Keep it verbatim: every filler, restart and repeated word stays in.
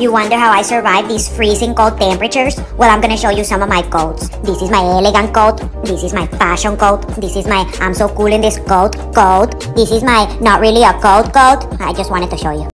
You wonder how I survive these freezing cold temperatures? Well, I'm gonna show you some of my coats. This is my elegant coat. This is my fashion coat. This is my I'm so cool in this coat coat. This is my not really a coat coat. I just wanted to show you.